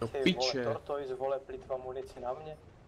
Do Ty vole, piče. Tortoise, vole, plitva munici na mě.